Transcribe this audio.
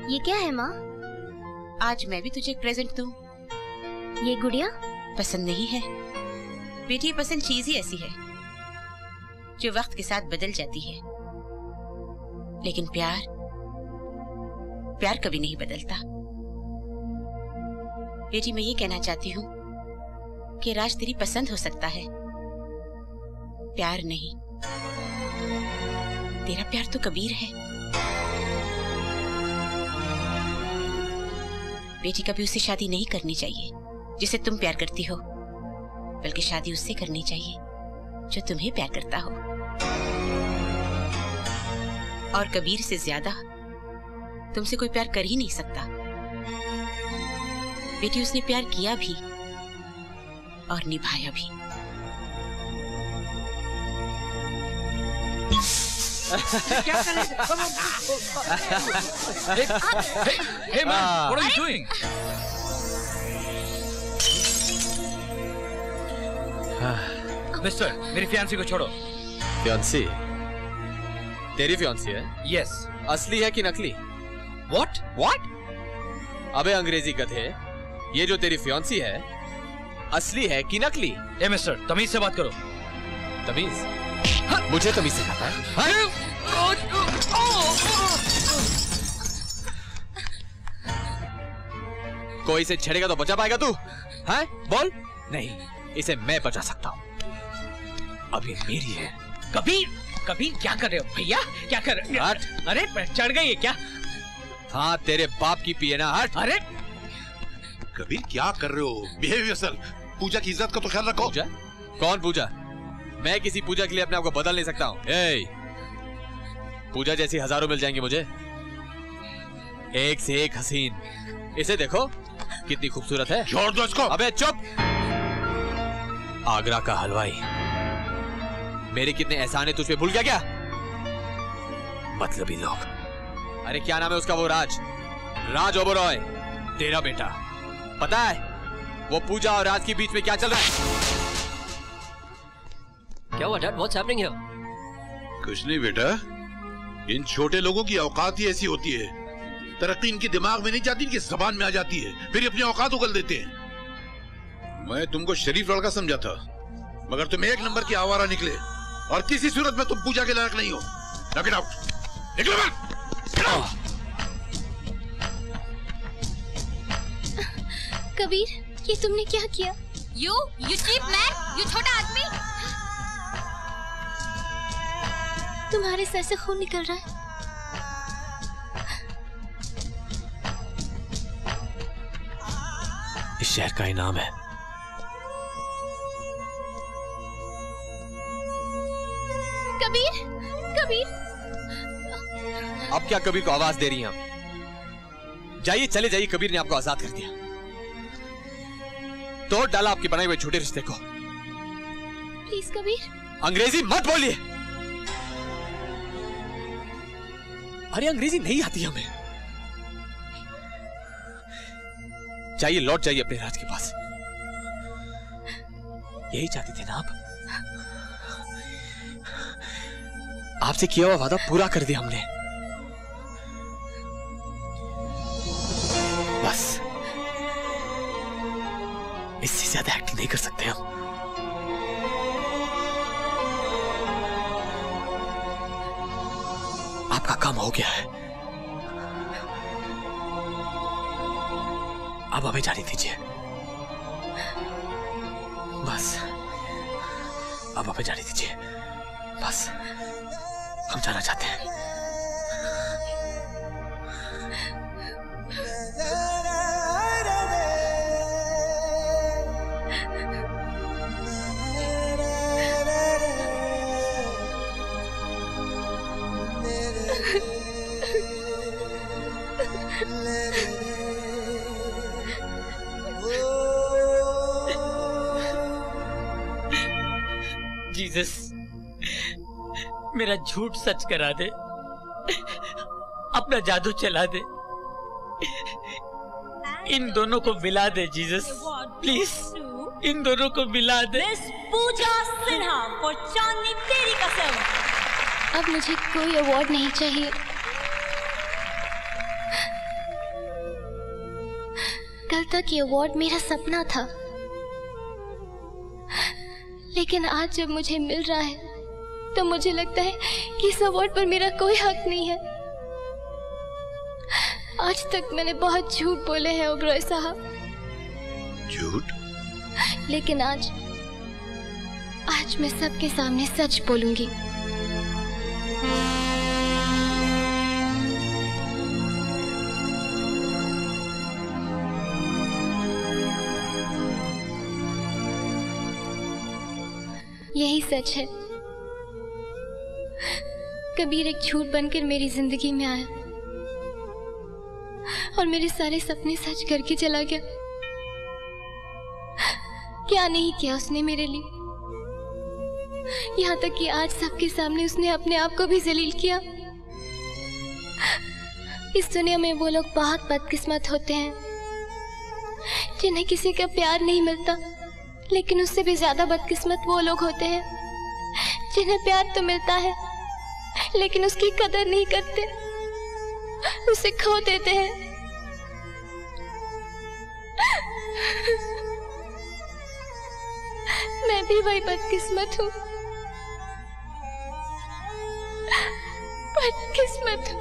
ये क्या है माँ? आज मैं भी तुझे एक प्रेजेंट दूं। ये गुड़िया पसंद नहीं है बेटी, ये पसंद चीज ही ऐसी है जो वक्त के साथ बदल जाती है, लेकिन प्यार कभी नहीं बदलता। बेटी मैं ये कहना चाहती हूँ कि राज तेरी पसंद हो सकता है, प्यार नहीं। तेरा प्यार तो कबीर है बेटी, कभी उससे शादी नहीं करनी चाहिए जिसे तुम प्यार करती हो, बल्कि शादी उससे करनी चाहिए जो तुम्हें प्यार करता हो। और कबीर से ज्यादा तुमसे कोई प्यार कर ही नहीं सकता बेटी। उसने प्यार किया भी और निभाया भी। क्या कर रहे Hey man, what are you doing? Mister, मेरी फियांसी को छोड़ो। फियांसी? तेरी फियांसी है? Yes. असली है कि नकली? What? अबे अंग्रेजी गधे, ये जो तेरी फियांसी है असली है कि नकली? ए मिस्टर, तमीज से बात करो। तमीज? मुझे तमीज सिखाता है? कोई इसे छेड़ेगा तो बचा पाएगा तू? हैं? बोल। नहीं, इसे मैं बचा सकता हूँ। अभी मेरी है। कबीर क्या कर रहे हो भैया? क्या कर रहे हो? हट। अरे चढ़ गई है क्या? हाँ तेरे बाप की पिए ना, हट। अरे कबीर क्या कर रहे हो? Behave yourself. पूजा की इज्जत का तो ख्याल रखो। पूजा? कौन पूजा? मैं किसी पूजा के लिए अपने आप को बदल नहीं सकता हूँ। पूजा जैसी हजारों मिल जाएंगी मुझे, एक से एक हसीन। इसे देखो कितनी खूबसूरत है। छोड़ दो इसको। अबे चुप। आगरा का हलवाई, मेरे कितने एहसान है तुझ पे भूल गया क्या? मतलबी लोग। अरे क्या नाम है उसका वो राज ओबरॉय, तेरा बेटा। पता है वो पूजा और राज के बीच में क्या चल रहा है? क्या हुआ डैड? What's happening here? कुछ नहीं बेटा, इन छोटे लोगों की औकात ही ऐसी होती है। तरक्की इनके दिमाग में नहीं जाती, इनकी जबान में आ जाती है, फिर अपनी औकात उगल देते हैं। मैं तुमको शरीफ लड़का समझा था, मगर तुम एक नंबर की आवारा निकले और किसी सूरत में तुम पूजा के लायक नहीं हो। Knock it out. निकलो बाहर। कबीर, ये तुमने क्या किया? You cheap man, you छोटा आदमी। तुम्हारे सर से खून निकल रहा है। इस शहर का इनाम है। कबीर, अब क्या कबीर को आवाज दे रही हैं आप? जाइए, चले जाइए। कबीर ने आपको आजाद कर दिया, तोड़ डाला आपके बनाए हुए झूठे रिश्ते को। प्लीज कबीर। अंग्रेजी मत बोलिए। अरे अंग्रेजी नहीं आती हमें। जाइए, लौट जाइए अपने राज के पास। यही चाहते थे ना आप? आपसे किया हुआ वादा पूरा कर दिया हमने। बस इससे ज्यादा एक्टिंग नहीं कर सकते हम। आपका काम हो गया है, अब हमें जाने दीजिए। बस अब हमें जाने दीजिए। बस हम जाना चाहते हैं। जीसस, मेरा झूठ सच करा दे, अपना जादू चला दे, इन दोनों को मिला दे जीसस, प्लीज इन दोनों को मिला दे। पूजा सिन्हा for चांदनी तेरी कसम। अब मुझे कोई अवार्ड नहीं चाहिए, कल तक ये अवार्ड मेरा सपना था, लेकिन आज जब मुझे मिल रहा है तो मुझे लगता है कि इस अवार्ड पर मेरा कोई हक नहीं है। आज तक मैंने बहुत झूठ बोले हैं ओबरॉय साहब। झूठ? लेकिन आज मैं सबके सामने सच बोलूंगी। यही सच है। कबीर एक झूठ बनकर मेरी जिंदगी में आया और मेरे सारे सपने सच करके चला गया। क्या नहीं किया उसने मेरे लिए, यहाँ तक कि आज सबके सामने उसने अपने आप को भी जलील किया। इस दुनिया में वो लोग बहुत बदकिस्मत होते हैं जिन्हें किसी का प्यार नहीं मिलता, लेकिन उससे भी ज्यादा बदकिस्मत वो लोग होते हैं जिन्हें प्यार तो मिलता है लेकिन उसकी कदर नहीं करते, उसे खो देते हैं। मैं भी वही बदकिस्मत हूँ, बदकिस्मत हूँ।